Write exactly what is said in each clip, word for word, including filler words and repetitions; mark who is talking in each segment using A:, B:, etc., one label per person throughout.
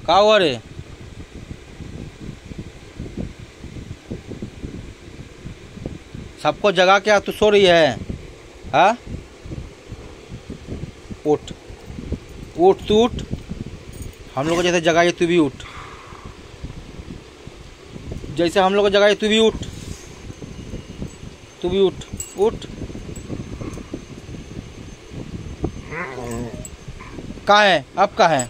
A: का हुआ रे? सबको जगा के तू सो रही है? हाँ, उठ उठ, तू उठ। हम लोग को जैसे जगाइए तू भी उठ, जैसे हम लोग को जगाइए तू भी उठ, तू भी उठ उठ। कहाँ है अब? कहाँ है?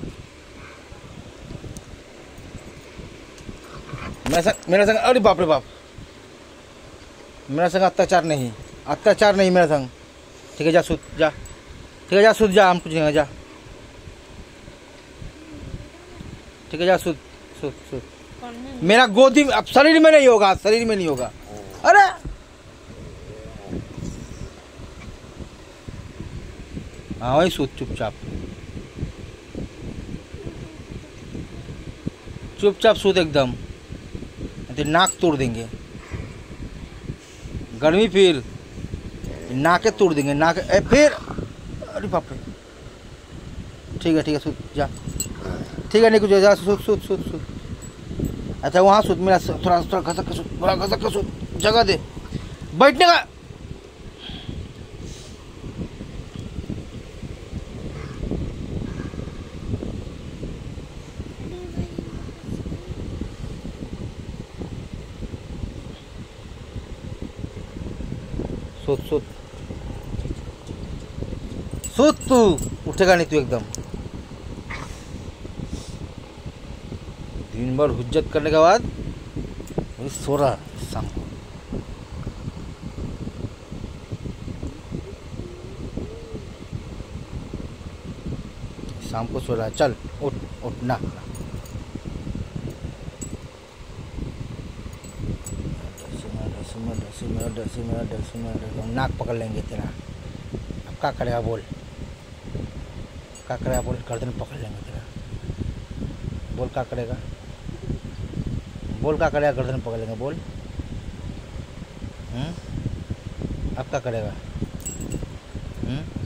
A: मेरा संग मेरा संग अरे बाप रे बाप, मेरा संग अत्याचार नहीं, अत्याचार नहीं मेरा संग। ठीक है, जा सूत जा। ठीक है, जा सूत जा, हम कुछ नहीं, जा। ठीक है, जा सूत सूत सूत। मेरा गोदी अब शरीर में नहीं होगा, शरीर में नहीं होगा। अरे हाँ, वही सूत, चुपचाप चुपचाप सूत एकदम, तो नाक तोड़ देंगे। गर्मी फिर नाके तोड़ देंगे, नाक ए फिर। अरे बाप रे। ठीक है ठीक है, सूत जा। ठीक है, नहीं कुछ, जा सूत सूत सूत सूत। अच्छा वहाँ सूत, मेरा थोड़ा थोड़ा घसक के सूत, थोड़ा घसक के सूत, जगह दे बैठने का। सूत सूत सूत, तू उठेगा नहीं तू एकदम। दिन भर हुज्जत करने के बाद वही सो रहा शाम को। शाम को सो रहा है, चल उठ उठ ना। नाक पकड़ लेंगे तेरा। अब क्या करेगा बोल, क्या करेगा बोल? गर्दन पकड़ लेंगे तेरा। बोल क्या करेगा, बोल क्या करेगा? गर्दन पकड़ लेंगे, बोल। हम्म अब क्या करेगा? हम्म